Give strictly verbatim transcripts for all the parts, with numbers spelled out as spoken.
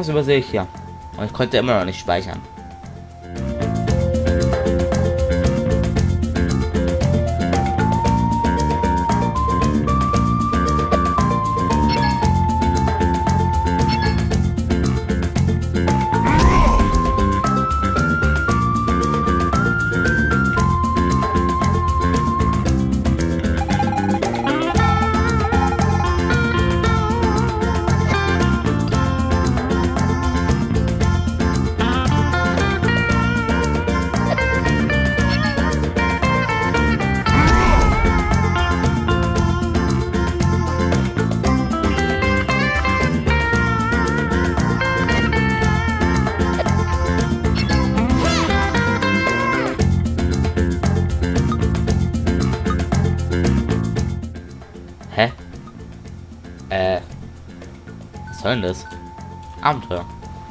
Irgendwas übersehe ich hier. Und ich konnte immer noch nicht speichern. Hä? Äh. Was soll denn das? Abenteuer.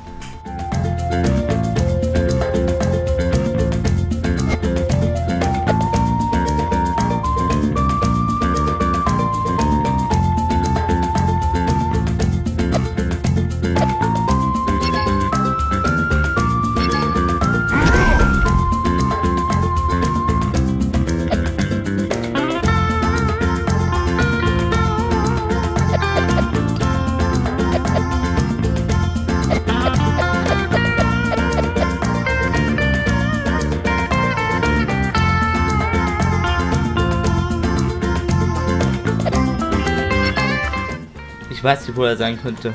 Ich weiß nicht, wo er sein könnte.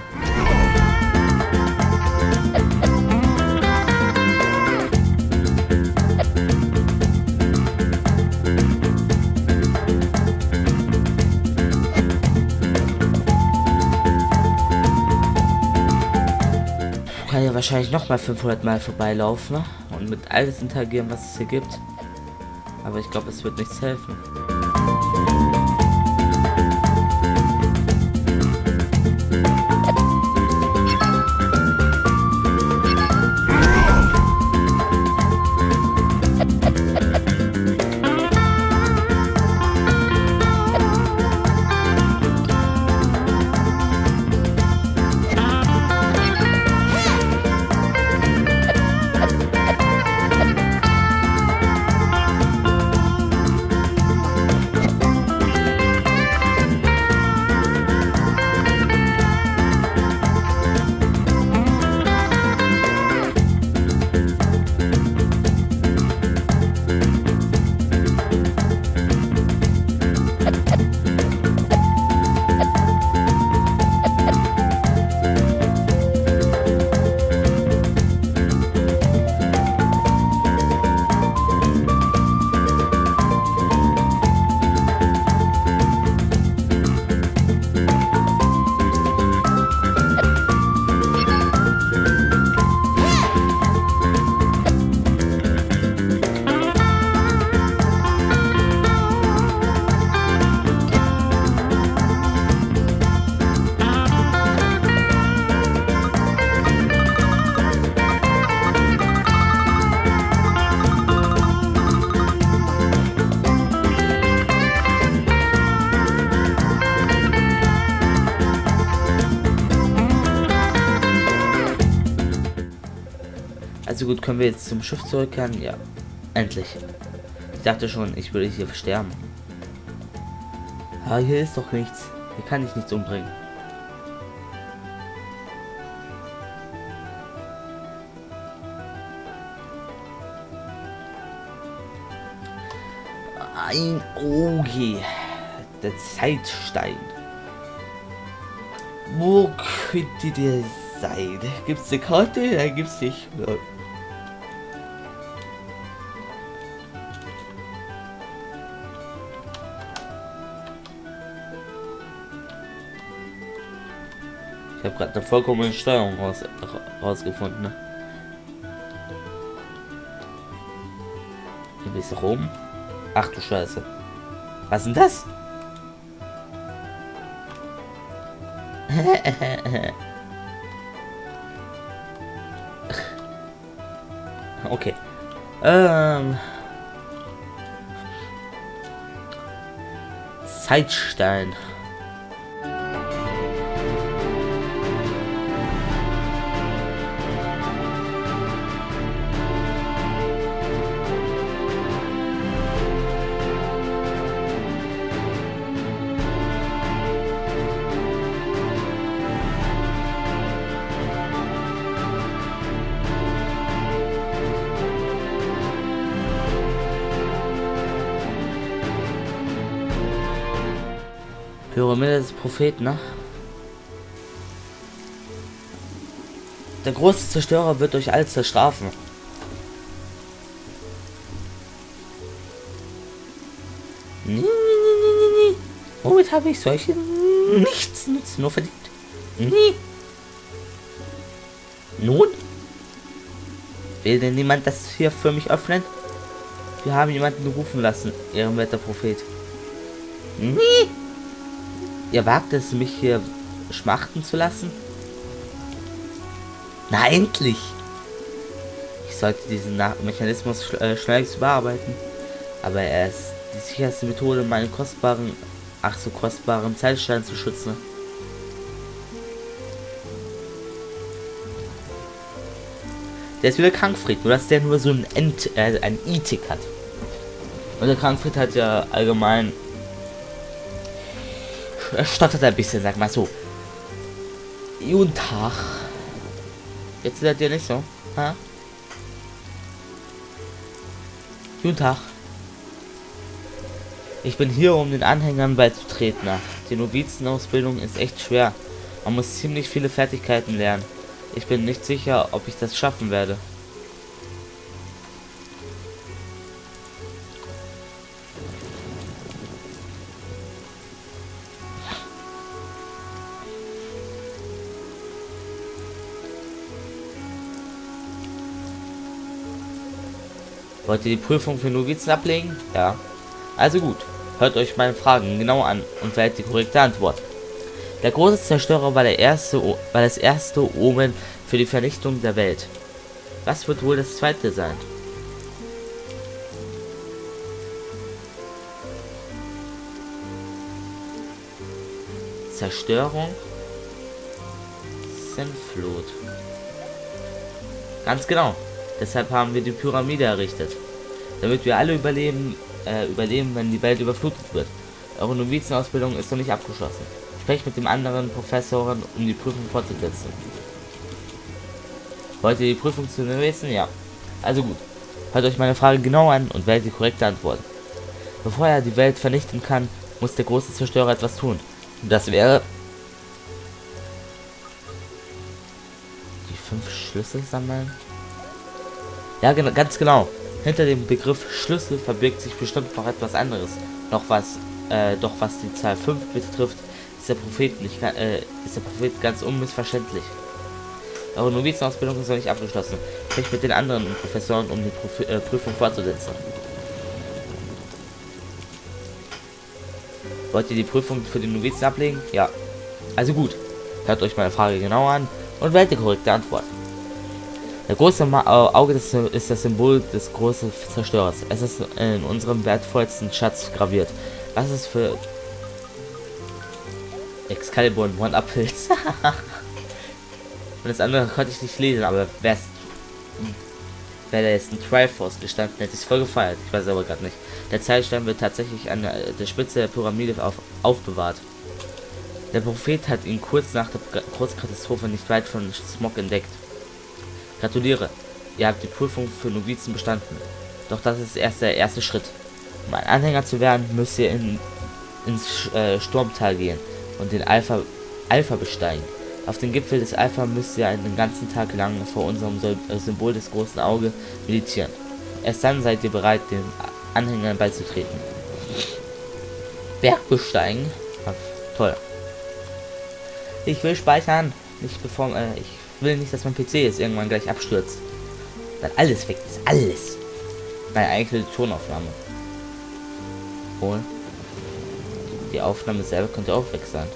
Kann ja wahrscheinlich noch mal fünfhundert Mal vorbeilaufen, ne? Und mit alles interagieren, was es hier gibt. Aber ich glaube, es wird nichts helfen. Also gut, können wir jetzt zum Schiff zurückkehren? Ja, endlich. Ich dachte schon, ich würde hier sterben. Aber hier ist doch nichts. Hier kann ich nichts umbringen. Ein Okay. Der Zeitstein. Wo könnte der sein? Gibt es eine Karte? Da gibt es nicht. Ich habe gerade eine vollkommene Steuerung raus, rausgefunden. Ne? Hier bist du rum. Ach du Scheiße. Was ist denn das? Okay. Ähm. Zeitstein. Pyramide des Propheten, ne? Der große Zerstörer wird euch alle zerstrafen. Nee, nee, nee, nee, nee. Womit habe ich solche nichts nutzen, nur verdient? Nee. Nun? Will denn niemand das hier für mich öffnen? Wir haben jemanden rufen lassen, ehrenwerter Prophet. Nee. Ihr wagt es, mich hier schmachten zu lassen? Na endlich! Ich sollte diesen Na Mechanismus sch äh, schnellst überarbeiten. Aber er ist die sicherste Methode, meinen kostbaren, ach so kostbaren Zeitstein zu schützen. Der ist wieder Krankfried, nur dass der nur so ein Ent, äh, ein E-Tick hat. Und der Krankfried hat ja allgemein... Er stottert ein bisschen, sag mal so. Guten Tag. Jetzt seid ihr nicht so, ha? Guten Tag. Ich bin hier, um den Anhängern beizutreten. Die Novizenausbildung ist echt schwer. Man muss ziemlich viele Fertigkeiten lernen. Ich bin nicht sicher, ob ich das schaffen werde. Wollt ihr die Prüfung für Novizen ablegen? Ja. Also gut. Hört euch meine Fragen genau an und wählt die korrekte Antwort. Der große Zerstörer war der erste, o war das erste Omen für die Vernichtung der Welt. Was wird wohl das zweite sein? Zerstörung, Sintflut. Ganz genau. Deshalb haben wir die Pyramide errichtet. Damit wir alle überleben, äh, überleben, wenn die Welt überflutet wird. Eure Novizenausbildung ist noch nicht abgeschlossen. Sprecht mit dem anderen Professoren, um die Prüfung fortzusetzen. Wollt ihr die Prüfung zu Novizen? Ja. Also gut. Hört euch meine Frage genau an und wählt die korrekte Antwort. Bevor er die Welt vernichten kann, muss der große Zerstörer etwas tun. Und das wäre... die fünf Schlüssel sammeln? Ja, genau, ganz genau. Hinter dem Begriff Schlüssel verbirgt sich bestimmt noch etwas anderes. Noch was, äh, doch was die Zahl fünf betrifft, ist der Prophet nicht, äh, ist der Prophet ganz unmissverständlich. Eure Novizenausbildung ist noch nicht abgeschlossen. Sprecht mit den anderen Professoren, um die Profi äh, Prüfung fortzusetzen. Wollt ihr die Prüfung für die Novizen ablegen? Ja. Also gut. Hört euch meine Frage genau an und wählt die korrekte Antwort. Der große Ma Auge des, ist das Symbol des großen Zerstörers. Es ist in unserem wertvollsten Schatz graviert. Was ist für Excalibur und One-Up-Pilz? Und das andere konnte ich nicht lesen, aber wäre da jetzt ein Triforce gestanden, hätte ich es voll gefeiert. Ich weiß aber gerade nicht. Der Zeitstein wird tatsächlich an der, der Spitze der Pyramide auf, aufbewahrt. Der Prophet hat ihn kurz nach der Großkatastrophe nicht weit von Smog entdeckt. Gratuliere, ihr habt die Prüfung für Novizen bestanden. Doch das ist erst der erste Schritt. Um ein Anhänger zu werden, müsst ihr in, ins äh, Sturmtal gehen und den Alpha, Alpha besteigen. Auf den Gipfel des Alpha müsst ihr einen ganzen Tag lang vor unserem Symbol des großen Auge meditieren. Erst dann seid ihr bereit, den Anhängern beizutreten. Berg besteigen? Ach, toll. Ich will speichern. Nicht bevor, äh, ich will nicht, dass mein P C jetzt irgendwann gleich abstürzt. Dann alles weg ist. Alles. Meine eigene Tonaufnahme. Wohl. Die Aufnahme selber könnte auch weg sein.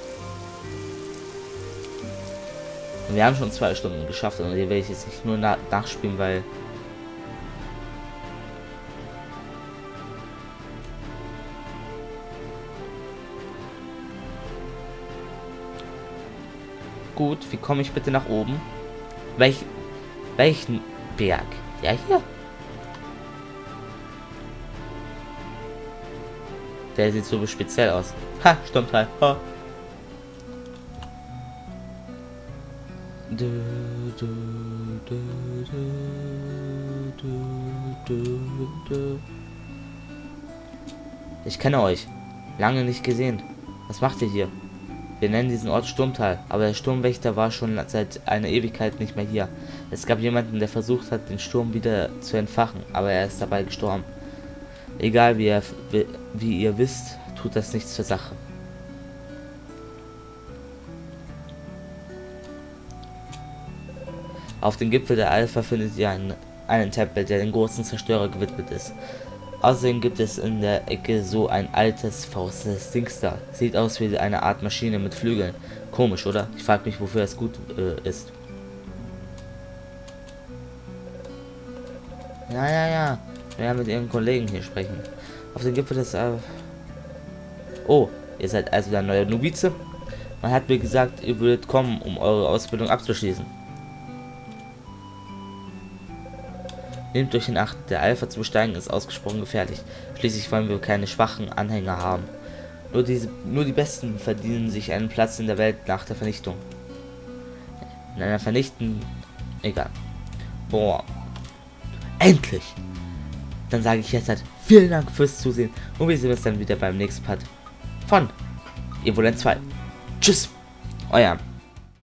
Und wir haben schon zwei Stunden geschafft und hier werde ich jetzt nicht nur na nachspielen, weil... Gut, wie komme ich bitte nach oben? Welch, welchen Berg? Ja, hier. Der sieht so speziell aus. Ha, Sturmtal. Ha. Du, du, du, du, du, du. Ich kenne euch. Lange nicht gesehen. Was macht ihr hier? Wir nennen diesen Ort Sturmtal, aber der Sturmwächter war schon seit einer Ewigkeit nicht mehr hier. Es gab jemanden, der versucht hat, den Sturm wieder zu entfachen, aber er ist dabei gestorben. Egal wie, er, wie ihr wisst, tut das nichts zur Sache. Auf dem Gipfel der Alpha findet ihr einen, einen Tempel, der den großen Zerstörer gewidmet ist. Außerdem gibt es in der Ecke so ein altes, verrostetes Dings da. Sieht aus wie eine Art Maschine mit Flügeln. Komisch, oder? Ich frage mich, wofür es gut äh, ist. Ja, ja, ja. Wir werden mit ihren Kollegen hier sprechen. Auf dem Gipfel des... Äh oh, ihr seid also der neue Novize? Man hat mir gesagt, ihr würdet kommen, um eure Ausbildung abzuschließen. Nehmt euch in Acht, der Alpha zu besteigen ist ausgesprochen gefährlich. Schließlich wollen wir keine schwachen Anhänger haben. Nur, diese, nur die Besten verdienen sich einen Platz in der Welt nach der Vernichtung. In einer vernichten... Egal. Boah. Endlich! Dann sage ich jetzt halt vielen Dank fürs Zusehen und wir sehen uns dann wieder beim nächsten Part von Evoland zwei. Tschüss! Euer